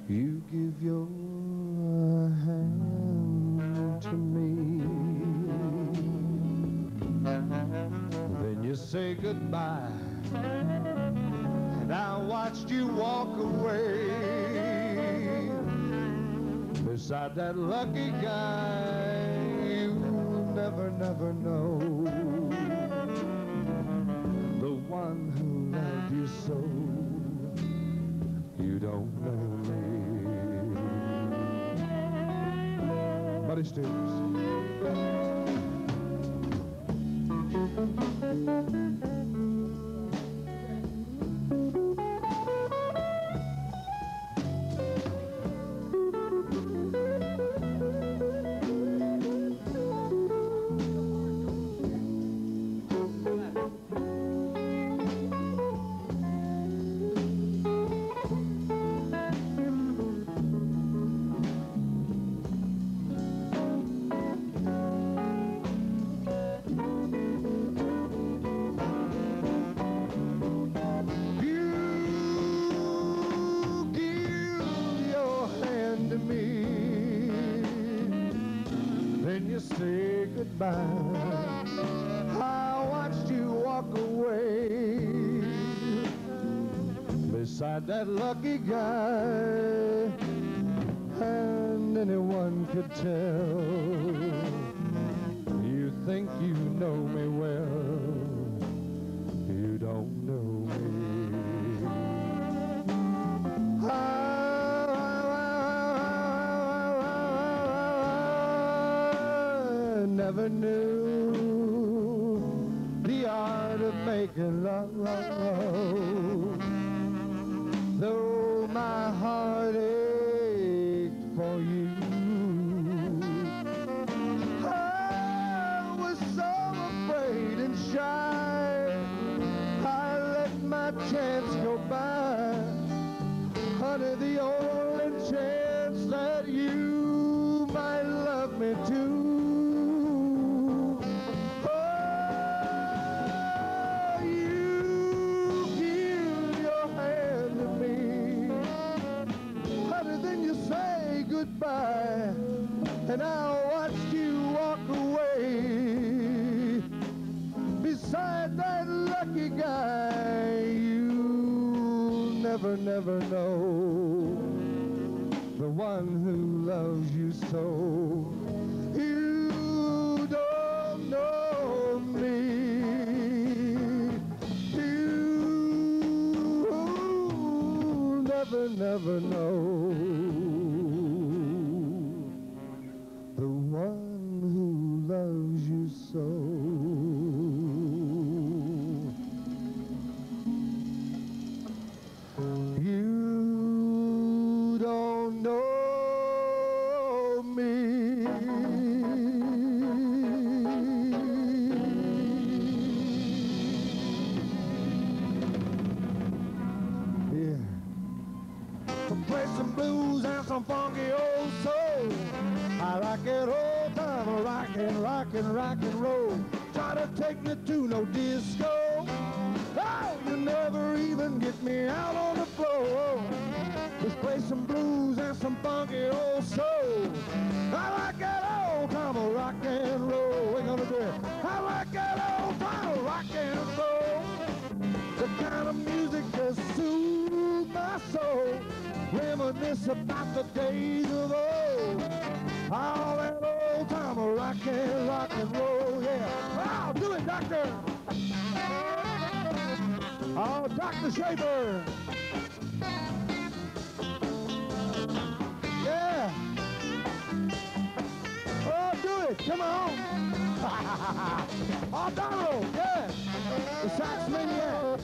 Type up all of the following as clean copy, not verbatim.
You give your hand to me, then you say goodbye, and I watched you walk away beside that lucky guy you'll never, never know, the one who loved you so. You don't know me. Buddy Stevens. Say goodbye. I watched you walk away beside that lucky guy, and anyone could tell you think you know me well. You don't know me. Never knew the art of making love, though my heart ached for you. I was so afraid and shy, I let my chance go by. Honey, the only chance that you might love me too. Goodbye, and I watched you walk away beside that lucky guy. You never, never know, the one who loves you so. You don't know me. You never, never know. The one who loves you so. You don't know me. Yeah. Play some blues and some funky old soul. I like it old time, rock and roll. Try to take me to no disco. Oh, you never even get me out on the floor. Let's play some blues and some funky old soul. I like that old time, rock and roll. We're gonna do it. I like that old time, rock and roll. The kind of music that soothes my soul. Reminisce about the days of old. All that old time rock and roll, yeah. Oh, do it, Doctor. Oh, Dr. Shaver. Yeah. Oh, do it. Come on. Oh, Donald. Yeah. The sax maniac.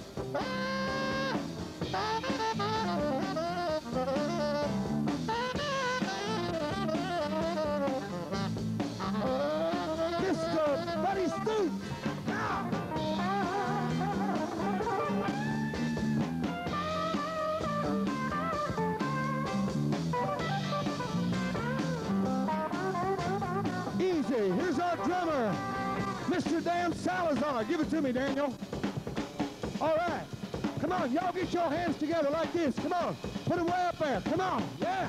Mr. Buddy Stoops. Now. Easy. Here's our drummer, Mr. Dan Salazar. Give it to me, Daniel. All right. Come on, y'all get your hands together like this. Come on, put them way up there. Come on, yeah.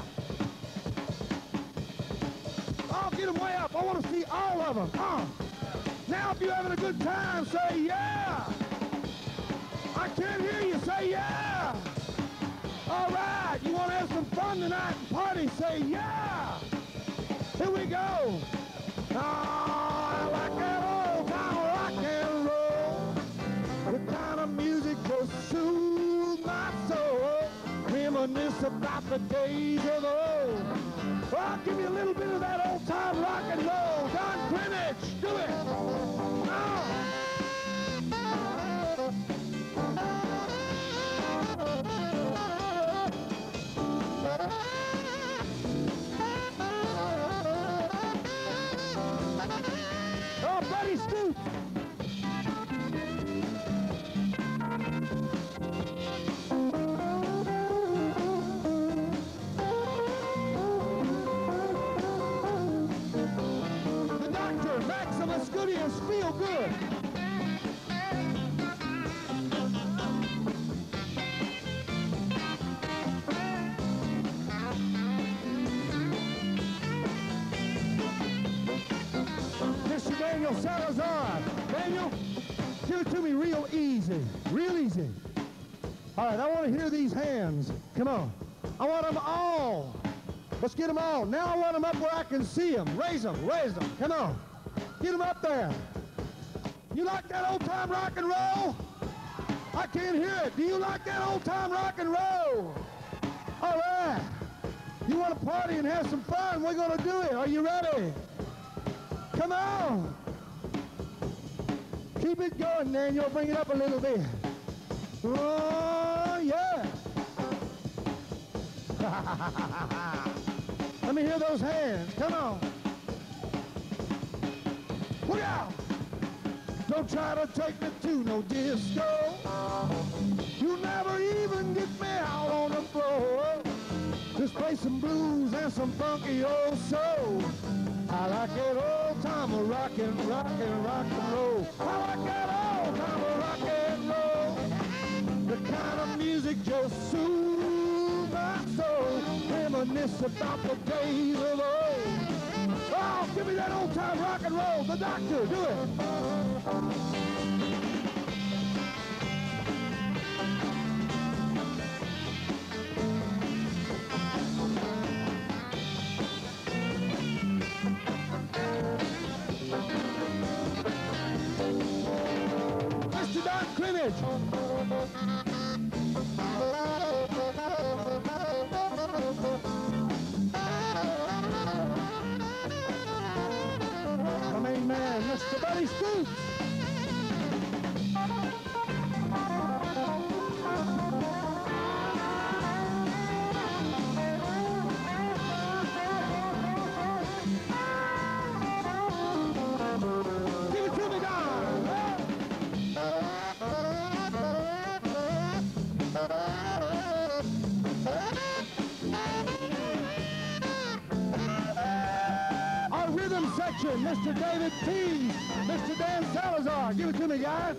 Oh, get them way up. I want to see all of them. Now, if you're having a good time, say yeah. I can't hear you. Say yeah. All right, you want to have some fun tonight and party? Say yeah. Here we go. I like that old time rock and roll. The kind of music just soothes my soul. Reminisce about the days of old. Well, I'll give you a little bit of that old time rock and roll. Don Greenwich, do it. Oh, Buddy Stoops. The Doctor, Maximus Goodies, Feel Good. Mr. Daniel Salazar. Daniel, give it to me real easy. Real easy. All right, I want to hear these hands. Come on. I want them all. Let's get them all. Now I want them up where I can see them. Raise them, raise them. Come on. Get them up there. You like that old time rock and roll? I can't hear it. Do you like that old time rock and roll? All right. You want to party and have some fun? We're going to do it. Are you ready? Come on. Keep it going, Daniel. Bring it up a little bit. Oh, yeah. Let me hear those hands. Come on. Look out. Don't try to take me to no disco. You never even get me out on the floor. Just play some blues and some funky old soul. I like that old time of rock and roll. I like that old time of rock and roll. The kind of music just soothes my soul. Reminisce about the days of old. Oh, give me that old time rock and roll. The Doctor, do it. Mr. Don Greenwich. My main man, Mr. Buddy Stoops. Give it to me, Don. Our rhythm section, Mr. David Tees, Mr. Dan Salazar. Give it to me, guys.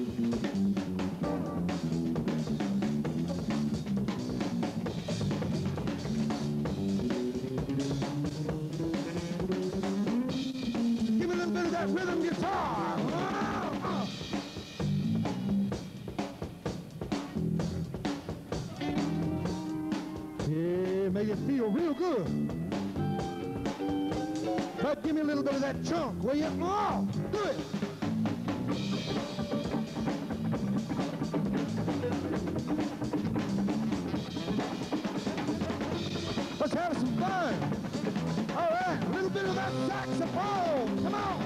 Give me a little bit of that rhythm guitar. Yeah, make it feel real good. But give me a little bit of that chunk, will you? Oh, do it. Let's have some fun. All right, a little bit of that saxophone. Come on.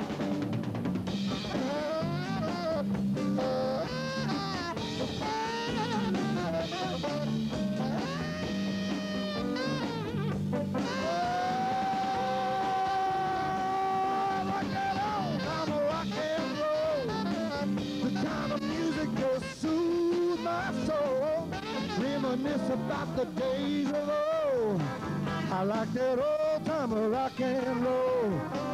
Reminisce about the days of old. I like that old time of rock and roll.